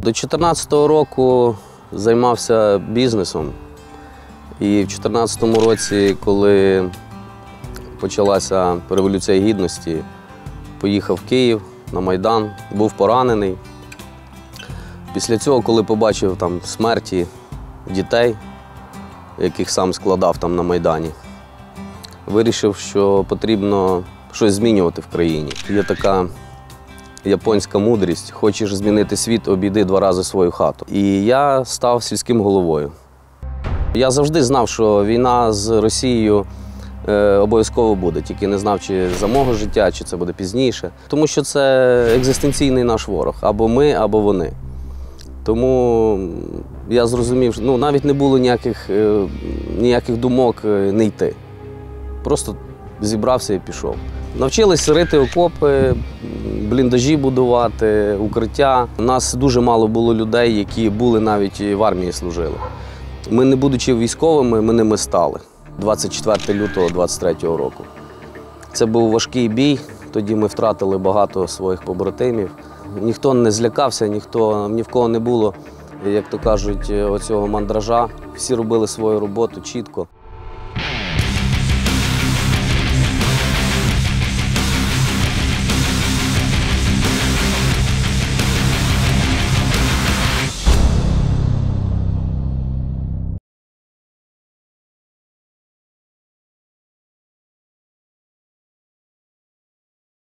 До 2014 року займався бізнесом. І в 2014 році, коли почалася Революція Гідності, поїхав в Київ на Майдан, був поранений. Після цього, коли побачив там смерті дітей, яких сам складав там на Майдані, вирішив, що потрібно щось змінювати в країні. Є така японська мудрість: хочеш змінити світ, обійди 2 рази свою хату. І я став сільським головою. Я завжди знав, що війна з Росією обов'язково буде, тільки не знав, чи за мого життя, чи це буде пізніше. Тому що це екзистенційний наш ворог. Або ми, або вони. Тому я зрозумів, що навіть не було ніяких думок не йти. Просто зібрався і пішов. Навчились рити окопи, бліндажі будувати, укриття. У нас дуже мало було людей, які були навіть в армії служили. Ми, не будучи військовими, ми ними стали 24 лютого 23-го року. Це був важкий бій, тоді ми втратили багато своїх побратимів. Ніхто не злякався, ні в кого не було, як то кажуть, оцього мандража. Всі робили свою роботу чітко.